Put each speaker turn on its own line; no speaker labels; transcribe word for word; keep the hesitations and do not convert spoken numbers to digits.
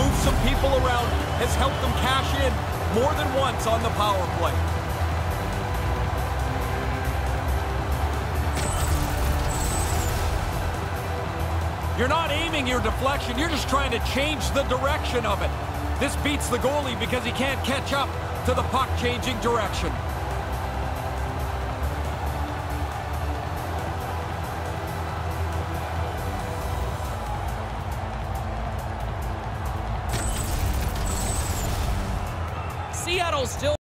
move some people around has helped them cash in more than once on the power play. You're not aiming your deflection, you're just trying to change the direction of it. This beats the goalie because he can't catch up to the puck changing direction.
Seattle still